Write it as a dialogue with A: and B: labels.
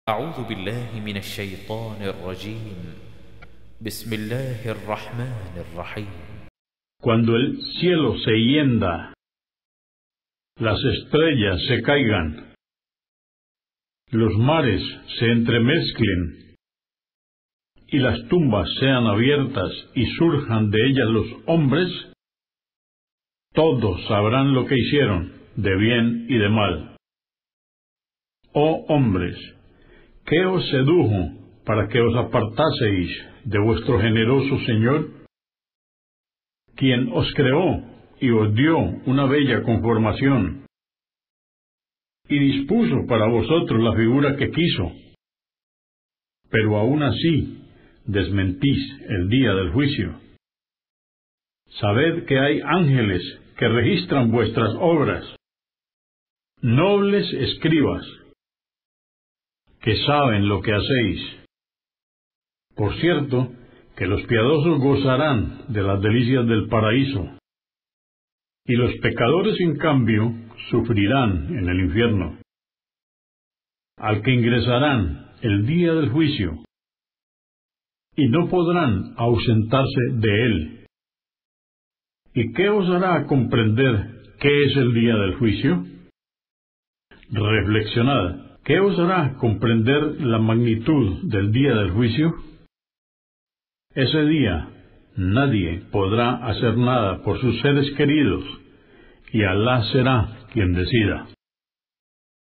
A: أعوذ بالله من الشيطان الرجيم. بسم الله الرحمن الرحيم.
B: Cuando el cielo se hienda, las estrellas se caigan, los mares se entremezclen, y las tumbas sean abiertas y surjan de ellas los hombres, todos sabrán lo que hicieron, de bien y de mal. Oh hombres, ¿qué os sedujo para que os apartaseis de vuestro generoso Señor, quien os creó y os dio una bella conformación, y dispuso para vosotros la figura que quiso? Pero aún así desmentís el día del juicio. Sabed que hay ángeles que registran vuestras obras, nobles escribas, que saben lo que hacéis. Por cierto, que los piadosos gozarán de las delicias del paraíso, y los pecadores, en cambio, sufrirán en el infierno, al que ingresarán el día del juicio, y no podrán ausentarse de él. ¿Y qué os hará comprender qué es el día del juicio? Reflexionad. ¿Qué os hará comprender la magnitud del día del juicio? Ese día nadie podrá hacer nada por sus seres queridos, y Alá será quien decida.